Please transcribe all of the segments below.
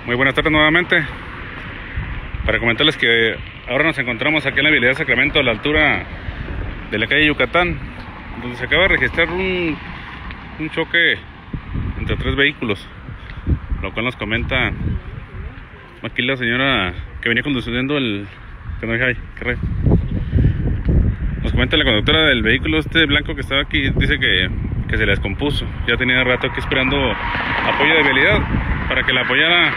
Muy buenas tardes nuevamente. Para comentarles que ahora nos encontramos aquí en la vialidad Sacramento, a la altura de la calle Yucatán, donde se acaba de registrar un choque entre tres vehículos, lo cual nos comenta aquí la señora que venía conduciendo nos comenta la conductora del vehículo blanco que estaba aquí. Dice que se le descompuso. Ya tenía rato aquí esperando apoyo de vialidad para que la apoyara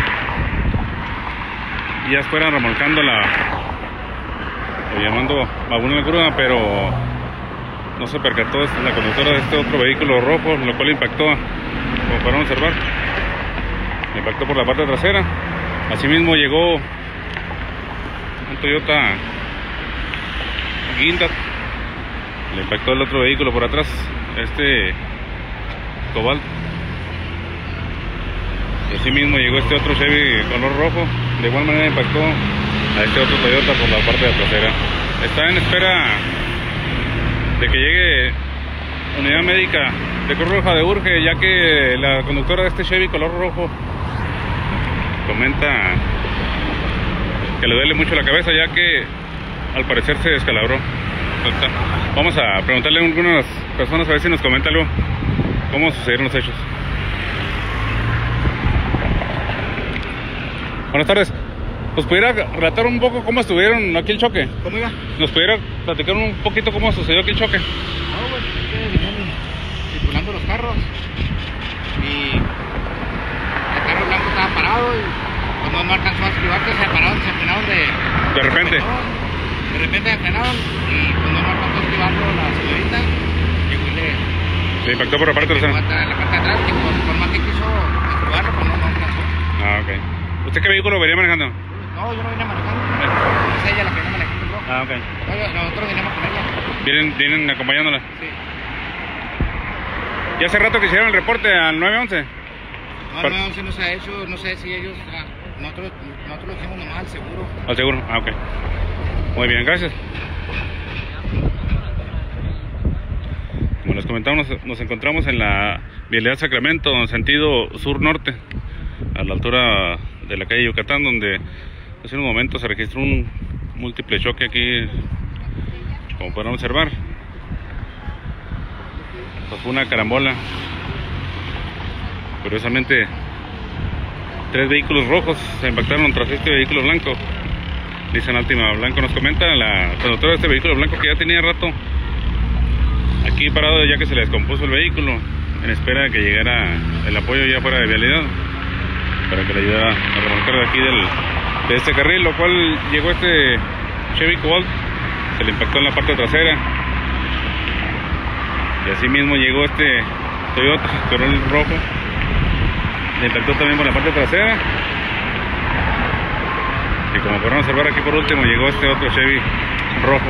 y ya fueran remolcándola o llamando a una grúa, pero no se percató la conductora de este otro vehículo rojo, lo cual impactó, como podrán observar, impactó por la parte trasera. Asimismo llegó un Toyota Guinda, le impactó el otro vehículo por atrás, Cobalt. Y asimismo llegó este otro Chevy color rojo, de igual manera impactó a este otro Toyota por la parte de trasera. Está en espera de que llegue unidad médica de Cruz Roja de Urge, ya que la conductora de este Chevy color rojo comenta que le duele mucho la cabeza, ya que al parecer se descalabró. Vamos a preguntarle a algunas personas a ver si nos comenta algo, cómo sucedieron los hechos. Buenas tardes. ¿Nos pudiera relatar un poco cómo estuvieron aquí el choque? ¿Cómo iba? ¿Nos pudiera platicar un poquito cómo sucedió aquí el choque? No, pues venían circulando los carros y el carro blanco estaba parado y cuando no alcanzó a esquivarse se frenaron de repente. De repente se frenaron y cuando no alcanzó a esquivarlo la señorita llegó y le impactó por la parte trasera. La parte de atrás, que por más que quiso esquivarlo, pues no alcanzó. Ah, ok. ¿Usted qué vehículo venía manejando? No, yo no venía manejando. Es ella la que venía manejando. Ah, ok. No, nosotros veníamos con ella. ¿Vienen acompañándola? Sí. ¿Y hace rato que hicieron el reporte al 911? No, al 911 no se ha hecho, no sé si ellos... Nosotros lo hicimos nomás al seguro. Al seguro, ah, ok. Muy bien, gracias. Como les comentamos, nos encontramos en la vialidad Sacramento, en sentido sur-norte, a la altura de la calle Yucatán, donde hace unos momentos se registró un múltiple choque aquí, como podrán observar. Pues fue una carambola. Curiosamente, tres vehículos rojos se impactaron tras este vehículo blanco. Nissan Altima blanco. Nos comenta la conductora de este vehículo blanco que ya tenía rato aquí parado, ya que se le descompuso el vehículo, en espera de que llegara el apoyo ya fuera de vialidad para que le ayudara a remolcar de aquí de este carril, lo cual llegó este Chevy Cobalt, se le impactó en la parte trasera, y así mismo llegó este Toyota color rojo, le impactó también por la parte trasera, y como podrán observar aquí por último llegó este otro Chevy rojo,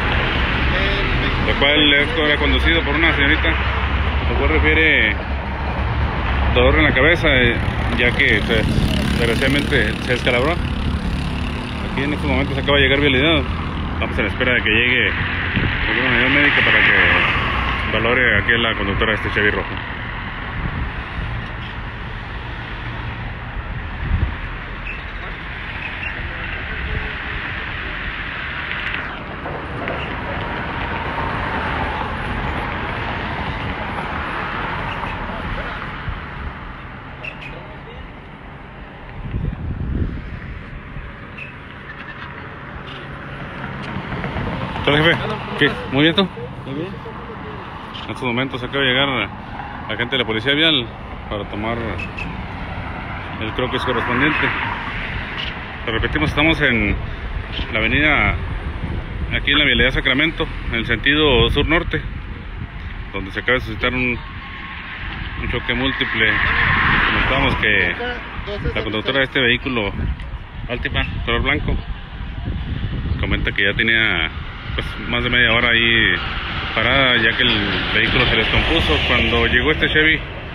lo cual era conducido por una señorita, lo cual refiere dolor en la cabeza, ya que desgraciadamente se descalabró. Aquí en estos momentos acaba de llegar vialidad. Estamos a la espera de que llegue una unidad médica para que valore aquí la conductora de este Chevy rojo. ¿Qué tal, jefe? ¿Qué? ¿Muy bien tú? Muy bien. En estos momentos acaba de llegar agente de la policía vial para tomar el croquis correspondiente. Lo repetimos, estamos en la avenida, aquí en la vialidad Sacramento, en el sentido sur-norte, donde se acaba de suscitar un choque múltiple. Comentábamos que la conductora de este vehículo Altima color blanco comenta que ya tenía pues más de media hora ahí parada, ya que el vehículo se les descompuso cuando llegó este Chevy,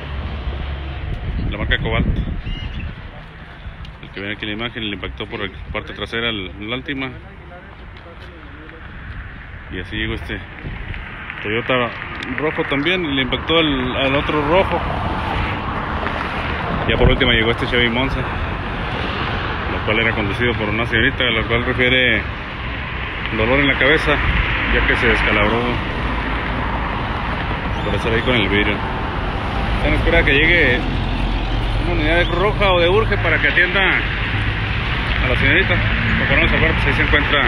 la marca Cobalt, el que ven aquí en la imagen, le impactó por la parte trasera el Altima, y así llegó este Toyota rojo también, le impactó al otro rojo. Ya por último llegó este Chevy Monza. cual era conducido por una señorita, a la cual refiere dolor en la cabeza, ya que se descalabró por estar ahí con el vidrio. Están en espera que llegue una unidad de Cruz Roja o de Urge para que atienda a la señorita. Como podemos observar, pues ahí se encuentra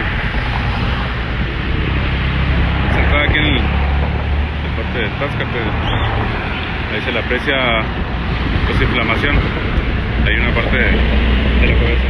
sentada aquí en el parte del Táscate. Ahí se le aprecia pues inflamación. Hay una parte de la cabeza.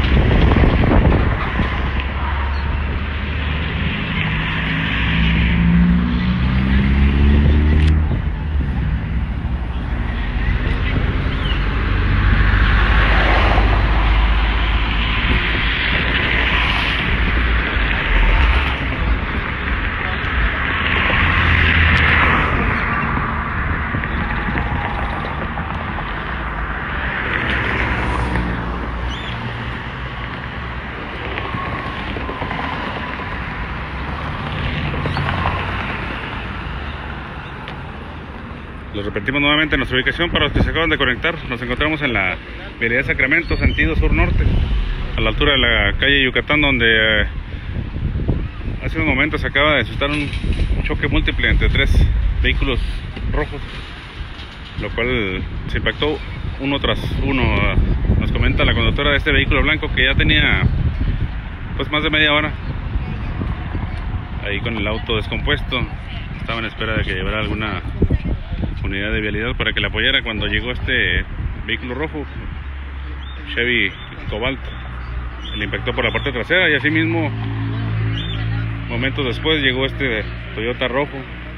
Les repetimos nuevamente nuestra ubicación para los que se acaban de conectar. Nos encontramos en la vialidad Sacramento, sentido sur-norte, a la altura de la calle Yucatán, donde hace unos momentos se acaba de suscitar un choque múltiple entre 3 vehículos rojos, lo cual se impactó uno tras uno. Nos comenta la conductora de este vehículo blanco que ya tenía pues más de media hora ahí con el auto descompuesto. Estaba en espera de que llevara alguna unidad de vialidad para que le apoyara cuando llegó este vehículo rojo, Chevy Cobalt. Le impactó por la parte trasera y así mismo momentos después llegó este Toyota rojo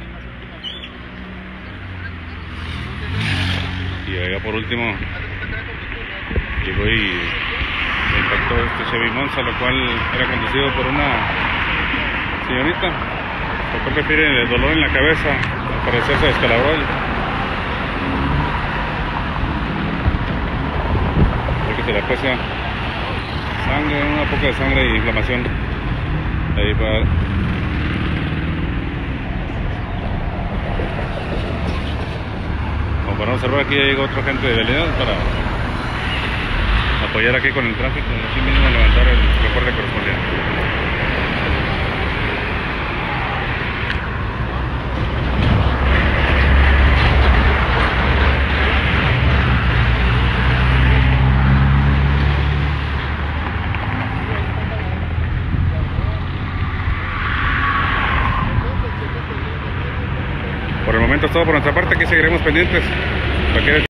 y allá por último llegó y le impactó este Chevy Monza, lo cual era conducido por una señorita, lo cual refiere el dolor en la cabeza. Al parecer se descalabró porque se le aprecia sangre, una poca de sangre y inflamación ahí para... Como para observar, aquí ya llegó otro agente de vialidad para apoyar aquí con el tráfico y así mismo levantar el reporte correspondiente. Por el momento es todo por nuestra parte, aquí seguiremos pendientes.